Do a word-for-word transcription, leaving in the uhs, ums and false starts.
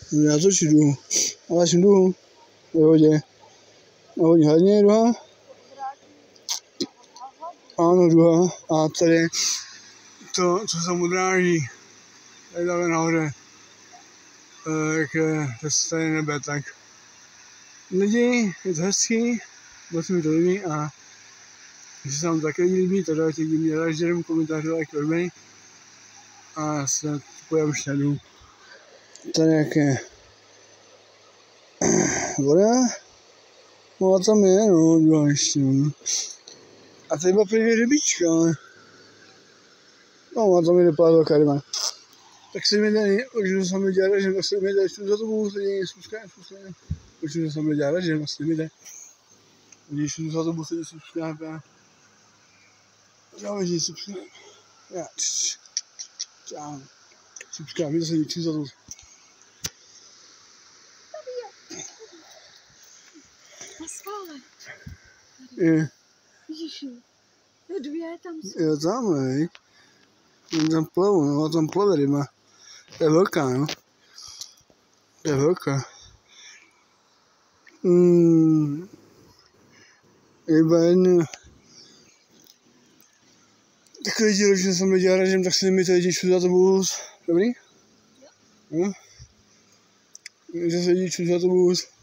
Já to jdu. Ale jdu. V vodě. Na vodní hladině druhá. Ano, druhá. A tady to, co se mu dráží. Tady dále nahoře. Jak je to stejné nebe, tak lidi, je to hezký, moc mi to líbí a když se vám také líbí, tak dávajte mě ražděrem komentáře, like, odběry a já se pojím už najdu. Tady nějaké voda, no a tam je, no, druhá ještě, no. A tady byla první rybička, ale no a tam je dopadla velká ryba. Tak se mi tady, určitě jsem dělal ražděr, tak se mi tady, za to budu sedí, subscribe, subscribe. Určitě jsem dělal ražděr, vlastně mi tady. Když jsem za to budu sedí, subscribe. Čau, lidi, subscribe. Já, čau. Subscribe, mi to se díky za to. Na skále. Je. Ježiši, je dvě tam jsou. Jo, tam, hej. Tam plavu, no, tam plave ryba. To je velká, no. To je velká. Hmm. Ryba jedna. Takový díl, že jsem nedělal ražem, tak si mi tady díču za to bůz. Dobrý? Jo. Že se díču za to bůz.